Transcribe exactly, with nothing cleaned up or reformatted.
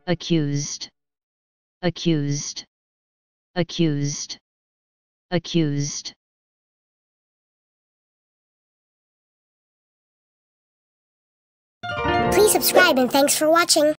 accused, accused, accused, accused. Please subscribe and thanks for watching.